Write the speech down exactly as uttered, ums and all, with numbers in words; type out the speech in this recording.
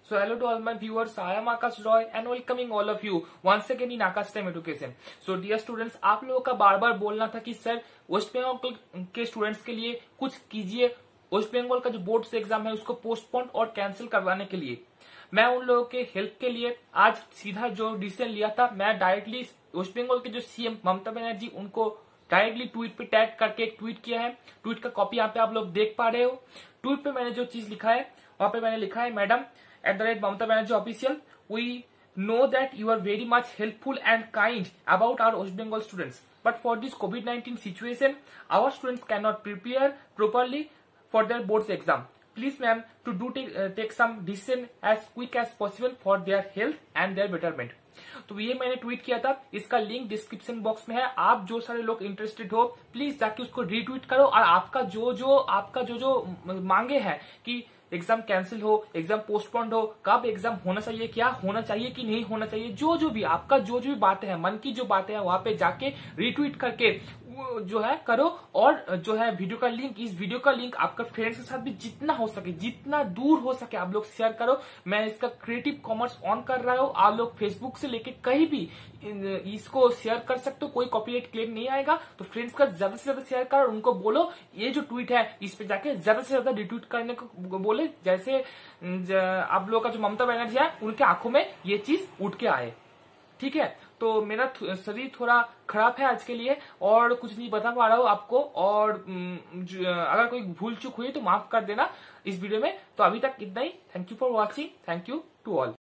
So hello to all my viewers, I am Akash Roy and welcoming all of you once again in Akash Time Education. So dear students, आप लोगों का बार बार बोलना था कि sir waste Bengal के students के लिए कुछ कीजिए, वेस्ट बंगाल का जो बोर्ड से एग्जाम है उसको पोस्टपोन और कैंसिल करवाने के लिए। मैं उन लोगों के हेल्प के लिए आज सीधा जो डिसीजन लिया था, मैं डायरेक्टली वेस्ट बंगाल के जो सीएम ममता बनर्जी उनको डायरेक्टली ट्वीट पे टैग करके एक ट्वीट किया है। ट्वीट का कॉपी यहाँ पे आप लोग देख पा रहे हो। ट्वीट पे मैंने जो चीज लिखा है वहां पे मैंने लिखा है, madam at the rate Mamata Banerjee official, we know that you are very much helpful and kind about our West Bengal students. But for this COVID nineteen situation, our students cannot prepare properly for their boards exam. Please ma'am, to do take, uh, take some decision as quick as possible for their health and their betterment. तो ये मैंने tweet किया था, इसका link description box में है। आप जो सारे लोग इंटरेस्टेड हो प्लीज जाके उसको रीट्वीट करो और आपका जो जो आपका जो जो मांगे हैं कि एग्जाम कैंसिल हो, एग्जाम पोस्टपोन्ड हो, कब एग्जाम होना चाहिए, क्या होना चाहिए कि नहीं होना चाहिए, जो जो भी आपका जो जो भी बातें हैं, मन की जो बातें हैं वहां पे जाके रीट्वीट करके जो है करो। और जो है वीडियो का लिंक, इस वीडियो का लिंक आपका फ्रेंड्स के साथ भी जितना हो सके, जितना दूर हो सके आप लोग शेयर करो। मैं इसका क्रिएटिव कॉमर्स ऑन कर रहा हूँ, आप लोग फेसबुक से लेके कहीं भी इसको शेयर कर सकते हो, कोई कॉपीराइट क्लेम नहीं आएगा। तो फ्रेंड्स का ज्यादा से ज्यादा शेयर करो, उनको बोलो ये जो ट्वीट है इस पे जाके ज्यादा से ज्यादा रिट्वीट करने को बोले, जैसे आप लोगों का जो ममता बनर्जी है उनके आंखों में ये चीज उठ के आए। ठीक है, तो मेरा शरीर थोड़ा खराब है आज के लिए और कुछ नहीं बता पा रहा हूँ आपको, और अगर कोई भूल चूक हुई तो माफ कर देना इस वीडियो में। तो अभी तक इतना ही। Thank you for watching, thank you to all.